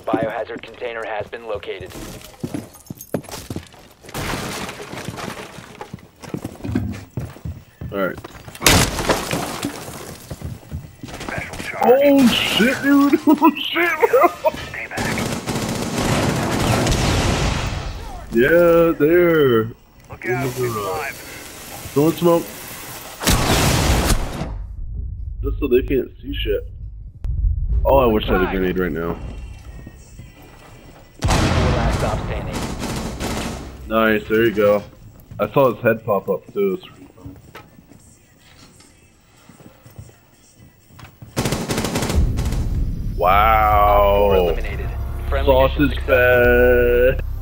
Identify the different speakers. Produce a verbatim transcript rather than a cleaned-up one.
Speaker 1: biohazard container has been located.
Speaker 2: Alright. Oh shit, dude! Oh shit, bro!
Speaker 3: Stay back.
Speaker 2: Yeah, there.
Speaker 3: Look out, he's alive.
Speaker 2: Throwing smoke. Just so they can't see shit. Oh, I wish I had a grenade right now.
Speaker 1: Last stop standing.
Speaker 2: Nice, there you go. I saw his head pop up too. It's pretty funny. Wow.
Speaker 1: Eliminated. Friendly
Speaker 2: Sauce
Speaker 1: mission
Speaker 2: is
Speaker 1: successful.
Speaker 2: bad.